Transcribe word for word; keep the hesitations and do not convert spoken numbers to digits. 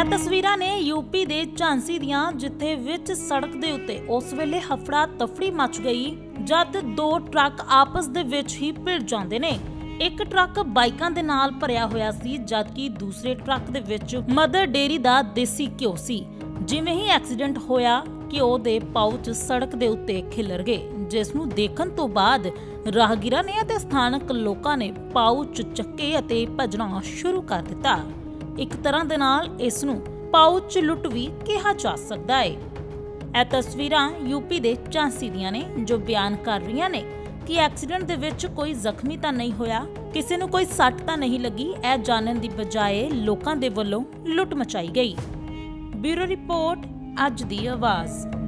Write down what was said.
ਇਹ ਤਸਵੀਰਾਂ ਨੇ यूपी ਦੇ ਝਾਂਸੀ ਦੀਆਂ, ਜਿੱਥੇ ਵਿੱਚ ਸੜਕ ਦੇ ਉੱਤੇ ਉਸ ਵੇਲੇ ਹਫੜਾ ਤਫੜੀ ਮਚ ਗਈ ਜਦ ਦੋ ਟਰੱਕ ਆਪਸ ਦੇ ਵਿੱਚ ਹੀ ਭਿੜ ਜਾਂਦੇ ਨੇ। ਇੱਕ ਟਰੱਕ ਬਾਈਕਾਂ ਦੇ ਨਾਲ ਭਰਿਆ ਹੋਇਆ ਸੀ, ਜਦਕਿ ਦੂਸਰੇ ਟਰੱਕ ਦੇ ਵਿੱਚ ਮਦਰ ਡੇਰੀ ਦਾ ਦੇਸੀ ਘਿਓ ਸੀ। ਜਿਵੇਂ ਹੀ ਐਕਸੀਡੈਂਟ ਹੋਇਆ, ਘਿਓ ਦੇ ਪਾਊਚ ਸੜਕ ਦੇ ਉੱਤੇ ਖਿਲਰ ਗਏ, ਜਿਸ ਨੂੰ ਦੇਖਣ ਤੋਂ ਬਾਅਦ ਰਾਹਗੀਰਾਂ ਨੇ ਅਤੇ ਸਥਾਨਕ ਲੋਕਾਂ ਨੇ ਪਾਊਚ ਚੱਕੇ ਅਤੇ ਭੱਜਣਾ ਸ਼ੁਰੂ ਕਰ ਦਿੱਤਾ। ਇੱਕ ਤਰ੍ਹਾਂ ਦੇ ਨਾਲ ਇਸ ਨੂੰ ਪਾਊਚ ਲੁੱਟ ਵੀ ਕਿਹਾ ਜਾ ਸਕਦਾ ਹੈ। ਇਹ ਤਸਵੀਰਾਂ यूपी ਦੇ ਝਾਂਸੀ ਦੀਆਂ ਨੇ, ਜੋ ਬਿਆਨ ਕਰ ਰਹੀਆਂ ਨੇ ਕਿ ਐਕਸੀਡੈਂਟ ਦੇ ਵਿੱਚ ਕੋਈ ਜ਼ਖਮੀ ਤਾਂ ਨਹੀਂ ਹੋਇਆ, ਕਿਸੇ ਨੂੰ ਕੋਈ ਸੱਟ ਤਾਂ ਨਹੀਂ ਲੱਗੀ। ਇਹ ਜਾਣਨ ਦੀ ਬਜਾਏ ਲੋਕਾਂ ਦੇ ਵੱਲੋਂ ਲੁੱਟ ਮਚਾਈ ਗਈ। ਬਿਊਰੋ ਰਿਪੋਰਟ, ਅੱਜ ਦੀ ਆਵਾਜ਼।